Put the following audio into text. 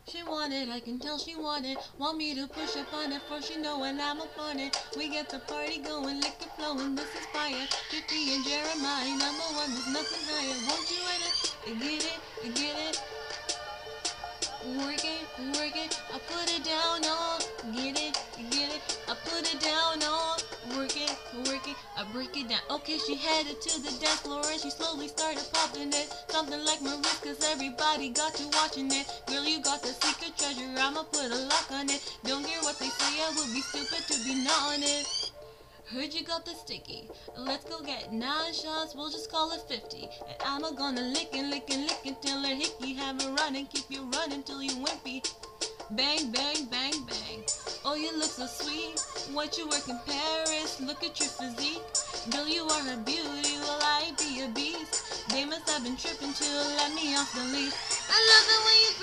She want it, I can tell she want it. Want me to push up on it, for she know when I'm up on it. We get the party going, liquor flowing, this is fire. Jiffy and Jeremiah, number one, there's nothing higher. Won't you in it? Get it, get it. Work it, I put it down on. Get it, I put it down on. Work it, I break it down. Okay, she headed to the dance floor and she slowly started popping it. Something like Maurice, cause everybody got you watching it. Girl, you got the secret treasure, I'ma put a lock on it. Don't care what they say, I would be stupid to be not on it. Heard you got the sticky. Let's go get 9 shots, we'll just call it 50. And I'm gonna lick and till her hickey. Have her running, keep you running till you wimpy. Bang, bang, bang, bang. Oh, you look so sweet. What you work in Paris? Look at your physique. Girl, you are her beauty. Will I be a beast? They must have been tripping to let me off the leash. I love it when you